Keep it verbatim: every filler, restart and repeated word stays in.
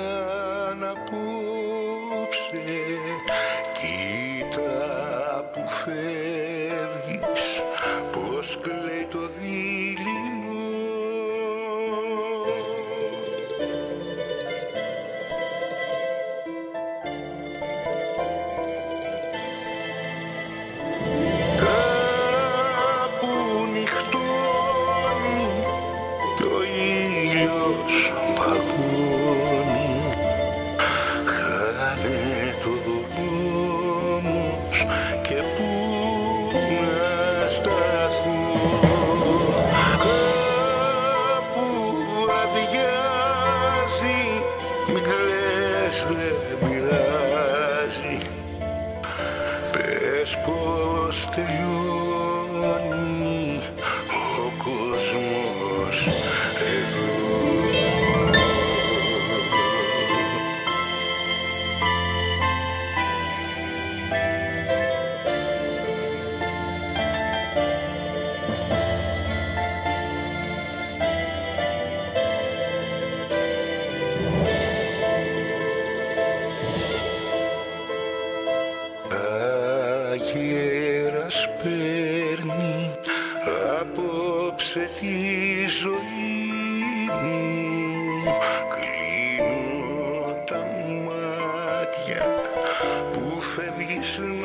σαν απόψε. Κοίτα που φεύγεις, πως κλαίει το δειλινό. Κάπου νυχτώνει κι ο ήλιος παγώνει. Χάνε το δρόμος και πού να σταθώ. Κάπου αδειάζει, μην κλαις δεν πειράζει. Πες πως τελειώνει ο κόσμος εδώ. Αγέρας παίρνει απόψε τη ζωή μου. Κλείνω τα μάτια που φεύγεις.